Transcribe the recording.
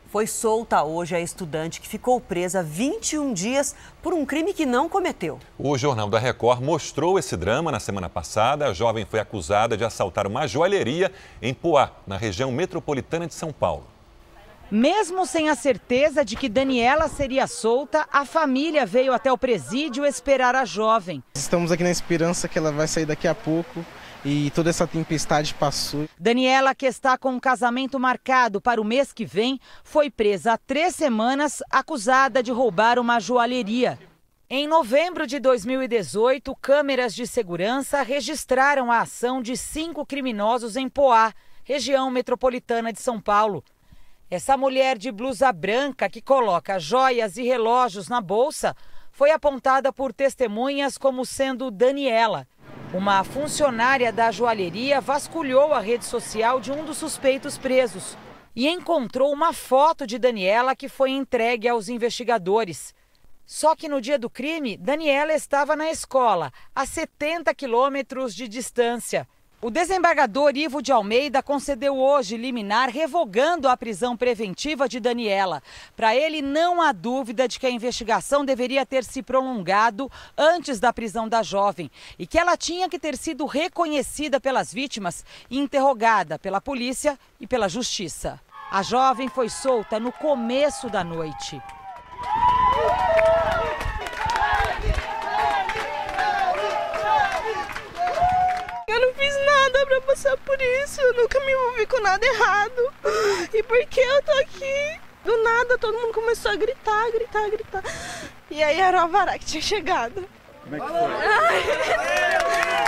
Foi solta hoje a estudante que ficou presa 21 dias por um crime que não cometeu. O Jornal da Record mostrou esse drama na semana passada. A jovem foi acusada de assaltar uma joalheria em Poá, na região metropolitana de São Paulo. Mesmo sem a certeza de que Daniela seria solta, a família veio até o presídio esperar a jovem. Estamos aqui na esperança que ela vai sair daqui a pouco. E toda essa tempestade passou. Daniela, que está com um casamento marcado para o mês que vem, foi presa há 3 semanas, acusada de roubar uma joalheria. Em novembro de 2018, câmeras de segurança registraram a ação de 5 criminosos em Poá, região metropolitana de São Paulo. Essa mulher de blusa branca que coloca joias e relógios na bolsa foi apontada por testemunhas como sendo Daniela. Uma funcionária da joalheria vasculhou a rede social de um dos suspeitos presos e encontrou uma foto de Daniela que foi entregue aos investigadores. Só que no dia do crime, Daniela estava na escola, a 70 quilômetros de distância. O desembargador Ivo de Almeida concedeu hoje liminar revogando a prisão preventiva de Daniela. Para ele, não há dúvida de que a investigação deveria ter se prolongado antes da prisão da jovem e que ela tinha que ter sido reconhecida pelas vítimas e interrogada pela polícia e pela justiça. A jovem foi solta no começo da noite. Eu não fiz nada pra passar por isso, eu nunca me envolvi com nada errado. E por que eu tô aqui? Do nada todo mundo começou a gritar. E aí era o Alvará que tinha chegado. Como é que foi?